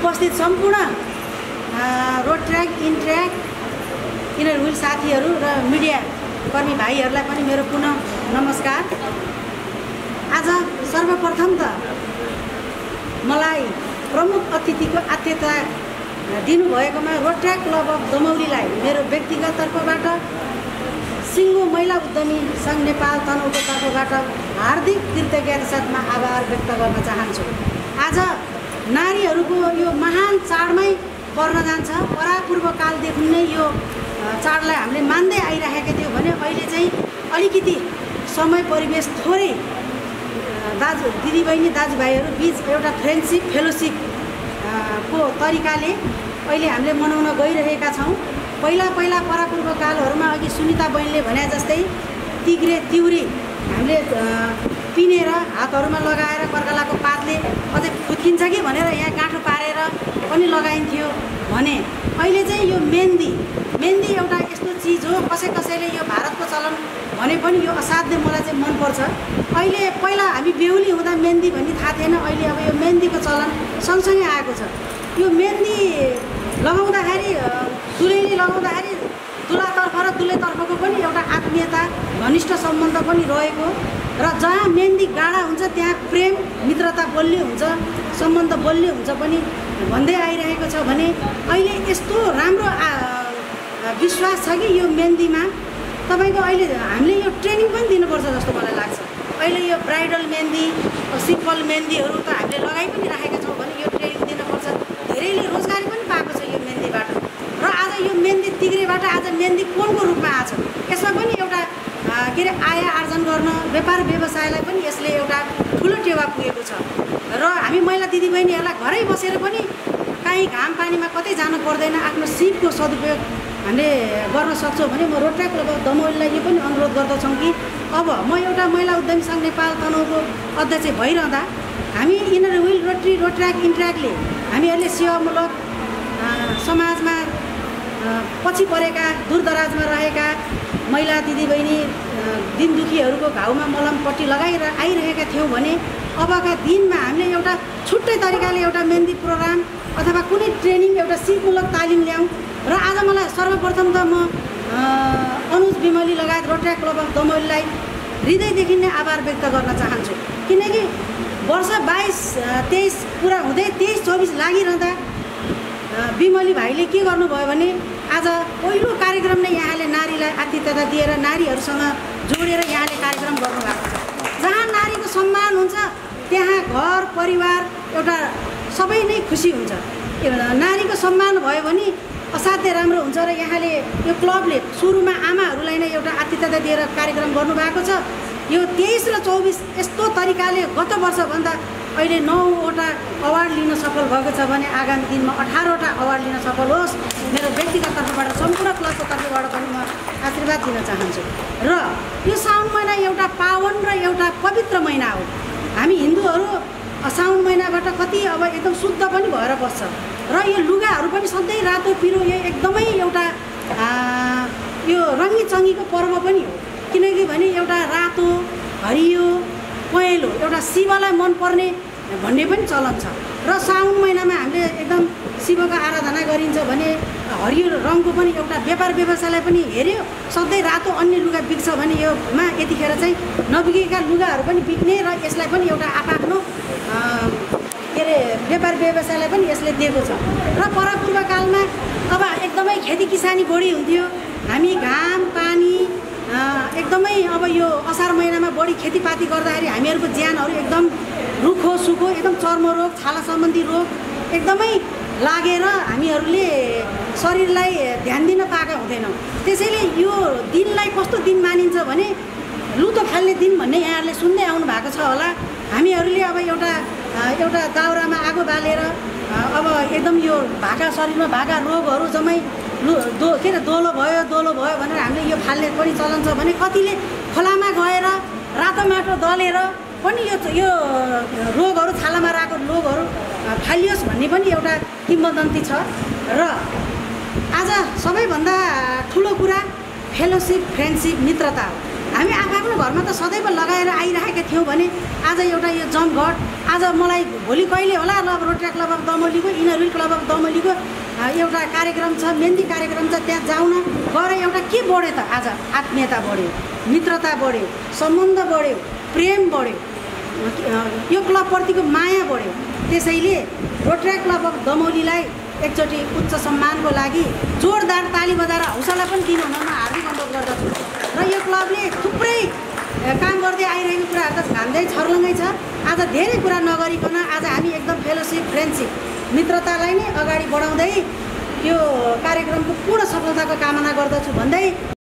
उपस्थित सम्पूर्ण road track इन्ट्र्याक यिनीहरू हुइल साथीहरू र मिडिया कर्मी भाइहरूलाई पनि मेरो पुनः नमस्कार। आज सर्वप्रथम त मलाई प्रमुख अतिथिको आतिथ्यता दिनुभएकोमा रोड ट्र्याक क्लब अफ दमौलीलाई मेरो व्यक्तिगत तर्फबाट सिङ्गो महिला उद्यमी सङ्घ नेपाल तनहुँको तर्फबाट हार्दिक कृतज्ञता साथमा आभार व्यक्त गर्न चाहन्छु। आज नारीहरूको यो महान चाडमै पर्न जान्छ। परापूर्व कालदेखि नै यो चाडलाई हामीले मान्दै आइरहेका थियौँ भने अहिले चाहिँ अलिकति समय परिवेश थोरै दिदीबहिनी दाजुभाइहरू बिच एउटा फ्रेन्डसिप फेलोसिप को तरिकाले अहिले हामीले मनाउन गइरहेका छौँ। पहिला परापूर्व कालहरूमा अघि सुनिता बहिनीले भने जस्तै तिग्रे तिउरी हामीले पिनेर हातहरूमा लगाएर कर्कलाको पातले अझै फुत्किन्छ कि भनेर यहाँ गाँठो पारेर पनि लगाइन्थ्यो भने अहिले चाहिँ यो मेहन्दी एउटा यस्तो चिज हो कसैले यो भारतको चलन भने पनि यो असाध्यै मलाई चाहिँ मनपर्छ। अहिले पहिला हामी बेहुली हुँदा मेहन्दी भन्ने थाहा थिएन, अहिले अब यो मेहन्दीको चलन सँगसँगै आएको छ। यो मेहन्दी लगाउँदाखेरि दुलैले लगाउँदाखेरि दुलातर्फ र दुलैतर्फको पनि एउटा आत्मीयता घनिष्ठ सम्बन्ध पनि रहेको र जहाँ मेहन्दी गाढा हुन्छ त्यहाँ प्रेम मित्रता बलियो हुन्छ, सम्बन्ध बलियो हुन्छ पनि भन्दै आइरहेको छ भने अहिले यस्तो राम्रो विश्वास छ कि यो मेहन्दीमा तपाईँको अहिले हामीले यो ट्रेनिङ पनि दिनुपर्छ जस्तो मलाई लाग्छ। अहिले यो ब्राइडल मेहन्दी सिम्पल मेहन्दीहरू त हामीले लगाइ पनि राखेका छौँ भने यो ट्रेनिङ दिनुपर्छ। धेरैले रोजगारी पनि पाएको छ यो मेहन्दीबाट र आज यो मेहन्दी तिग्रेबाट आज मेहन्दी कोनको रूपमा आएको छ। यसमा पनि एउटा के अरे आय आर्जन गर्न व्यापार व्यवसायलाई पनि यसले एउटा ठुलो टेवा पुगेको छ र हामी महिला दिदीबहिनीहरूलाई घरै बसेर पनि काहीँ घाम पानीमा कतै जानु पर्दैन, आफ्नो सिपको सदुपयोग हामीले गर्न सक्छौँ भने म रोड ट्र्याक क्लब अफ दमौलीलाई यो पनि अनुरोध गर्दछौँ कि अब म एउटा महिला उद्यमी सङ्घ नेपाल तनहुँको अध्यक्ष भइरहँदा हामी यिनीहरू हुइल रोटरी रोड ट्र्याक इन्ट्र्याकले हामीहरूले सेवामूलक समाजमा पछि परेका दूरदराजमा रहेका महिला दिदीबहिनी दिन दुखीहरूको घाउमा मलमपट्टि लगाएर आइरहेका थियौँ भने अबका दिनमा हामीले एउटा छुट्टै तरिकाले एउटा मेहन्दी प्रोग्राम अथवा कुनै ट्रेनिङ एउटा सिपमूलक तालिम ल्याउँ र आज मलाई सर्वप्रथम त म अनुज बिमली लगायत रोड ट्र्याक क्लब अफ दमौलीलाई हृदयदेखि नै आभार व्यक्त गर्न चाहन्छु। किनकि वर्ष 22-23 पुरा हुँदै 23-24 लागिरहँदा बिमली भाइले के गर्नुभयो भने आज पहिलो कार्यक्रम नै यहाँले नारीलाई आतिथ्यता दिएर नारीहरूसँग जोडेर यहाँले कार्यक्रम गर्नुभएको छ। जहाँ नारीको सम्मान हुन्छ त्यहाँ घर परिवार एउटा सबै नै खुसी हुन्छ। नारीको सम्मान भयो भने असाध्यै राम्रो हुन्छ र यहाँले यो क्लबले सुरुमा आमाहरूलाई नै एउटा आतिथ्यता दिएर कार्यक्रम गर्नुभएको छ। यो 23 र 24 यस्तो तरिकाले गत वर्षभन्दा अहिले 9वटा अवार्ड लिन सफल भएको छ भने आगामी दिनमा 18वटा अवार्ड लिन सफल होस्। मेरो व्यक्तिगत तर्फबाट सम्पूर्ण क्लबको तर्फबाट पनि म आशीर्वाद दिन चाहन्छु। र यो साउन महिना एउटा पावन र एउटा पवित्र महिना हो। हामी हिन्दूहरू साउन महिनाबाट कति अब एकदम शुद्ध पनि भएर बस्छ र यो लुगाहरू पनि सधैँ रातो पिरो यो एकदमै एउटा यो रङ्गी चङ्गीको पर्व पनि हो। किनकि भने एउटा रातो हरियो पहेँलो एउटा शिवलाई मनपर्ने भन्ने पनि चलन छ र साउन महिनामा हामीले एकदम शिवको आराधना गरिन्छ भने हरियो रङको पनि एउटा व्यापार व्यवसायलाई पनि हेऱ्यो। सधैँ रातो अन्य लुगा बिक्छ भने योमा यतिखेर चाहिँ नबिकेका लुगाहरू पनि बिक्ने र यसलाई पनि एउटा आफ्नो के अरे व्यापार व्यवसायलाई पनि यसले दिएको छ। र परापूर्व कालमा अब एकदमै खेती किसानी बढी हुन्थ्यो। हामी घाम पानी एकदमै अब यो असार महिनामा बढी खेतीपाती गर्दाखेरि हामीहरूको ज्यानहरू एकदम रुखो सुखो एकदम चर्मरोग छाला सम्बन्धी रोग एकदमै लागेर हामीहरूले शरीरलाई ध्यान दिन पाएका हुँदैनौँ। त्यसैले यो दिनलाई कस्तो दिन मानिन्छ भने लुतो फाल्ने दिन भन्ने यहाँहरूले सुन्दै आउनु भएको छ होला। हामीहरूले अब एउटा दाउरामा आगो बालेर अब एकदम यो भाका शरीरमा भाका रोगहरू जम्मै के अरे दोलो भयो भनेर हामीले यो फाल्ने पनि चलन छ भने कतिले खोलामा गएर रातो माटो दलेर पनि यो रोगहरू छालामा रहेको रोगहरू फालियोस् भन्ने पनि एउटा किंवदन्ती छ। र आज सबैभन्दा ठुलो कुरा फेलोसिप फ्रेन्डसिप मित्रता हो। हामी आफ्नो घरमा त सदैव लगाएर आइरहेका थियौँ भने आज एउटा यो जमघट आज मलाई भोलि कहिले होला ल रोटरी क्लब अफ दमोलीको इनर व्हिल क्लब अफ दमोलीको एउटा कार्यक्रम छ, मेहन्दी कार्यक्रम छ, त्यहाँ जाउन गएर एउटा के बढ्यो त? आज आत्मीयता बढ्यो, मित्रता बढ्यो, सम्बन्ध बढ्यो, प्रेम बढ्यो, यो क्लबप्रतिको माया बढ्यो। त्यसैले रोटरी क्लब अफ दमोलीलाई एकचोटि उच्च सम्मानको लागि जोरदार ताली बजाएर हौसला पनि दिनु हुन म हार्दिक अनुरोध गर्दछु। र यो क्लबले थुप्रै काम गर्दै आइरहेको कुराहरू त घाम्दै छर्लङ्गै छ। आज धेरै कुरा नगरिकन आज हामी एकदम फेलोसिप, फ्रेन्डसिप, मित्रतालाई नै अगाडि बढाउँदै यो कार्यक्रमको पूर्ण सफलताको कामना गर्दछु भन्दै